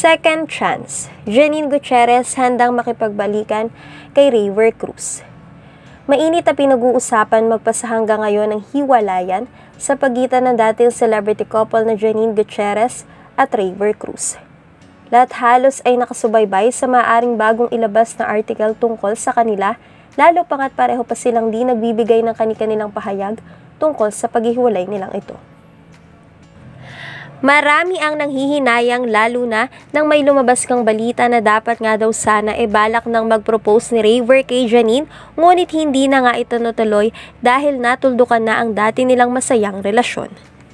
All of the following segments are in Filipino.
Second chance, Janine Gutierrez handang makipagbalikan kay Raver Cruz. Mainit na pinag-uusapan magpasa hanggang ngayon ng hiwalayan sa pagitan ng dating celebrity couple na Janine Gutierrez at Raver Cruz. Lahat halos ay nakasubaybay sa maaaring bagong ilabas na article tungkol sa kanila, lalo pangat pareho pa silang di nagbibigay ng kani-kanilang pahayag tungkol sa paghihiwalay nilang ito. Marami ang nanghihinayang lalo na nang may lumabas kang balita na dapat nga daw sana balak nang mag-propose ni Raver kay Janine, ngunit hindi na nga ito natuloy dahil natuldukan na ang dati nilang masayang relasyon.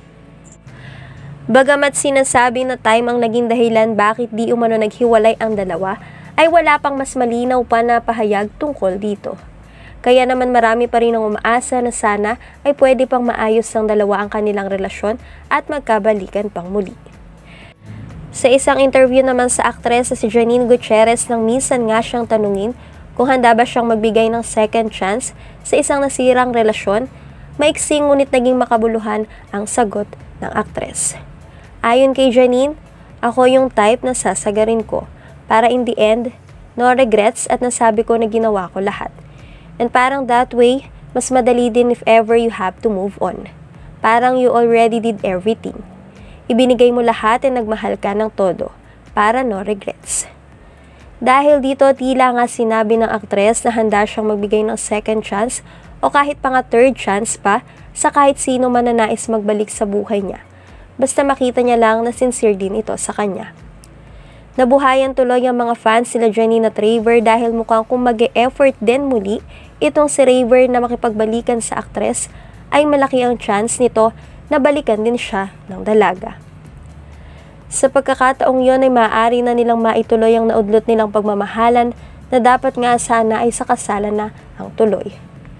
Bagamat sinasabi na time ang naging dahilan bakit di umano naghiwalay ang dalawa, ay wala pang mas malinaw pa na pahayag tungkol dito. Kaya naman marami pa rin ang umaasa na sana ay pwede pang maayos ng dalawa ang kanilang relasyon at magkabalikan pang muli. Sa isang interview naman sa aktres na si Janine Gutierrez nang minsan nga siyang tanungin kung handa ba siyang magbigay ng second chance sa isang nasirang relasyon, maiksing ngunit naging makabuluhan ang sagot ng aktres. Ayon kay Janine, ako yung type na sasagarin ko para in the end, no regrets at nasabi ko na ginawa ko lahat. And parang that way, mas madali din if ever you have to move on. Parang you already did everything. Ibinigay mo lahat at nagmahal ka ng todo, para no regrets. Dahil dito tila nga sinabi ng aktres na handa siyang magbigay ng second chance o kahit pa nga third chance pa sa kahit sino man na nais magbalik sa buhay niya. Basta makita niya lang na sincere din ito sa kanya. Nabuhayan tuloy ang mga fans sila Janine at Raver dahil mukhang kung mag-e-effort din muli itong si Raver na makipagbalikan sa aktres, ay malaki ang chance nito na balikan din siya ng dalaga. Sa pagkakataong yon ay maaari na nilang maituloy ang naudlot nilang pagmamahalan na dapat nga sana ay sa kasalan na ang tuloy.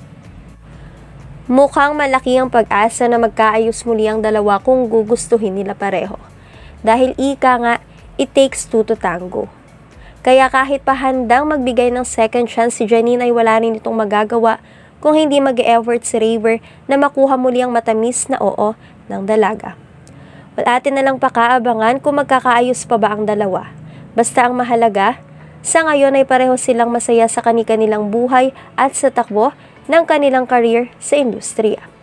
Mukhang malaki ang pag-asa na magkaayos muli ang dalawa kung gugustuhin nila pareho. Dahil ika nga, it takes two to tango. Kaya kahit pa handang magbigay ng second chance si Janine ay wala rin itong magagawa kung hindi mag-e-effort si Raver na makuha muli ang matamis na oo ng dalaga. Wala atin na lang pakaabangan kung magkakaayos pa ba ang dalawa. Basta ang mahalaga, sa ngayon ay pareho silang masaya sa kani-kanilang buhay at sa takbo ng kanilang career sa industriya.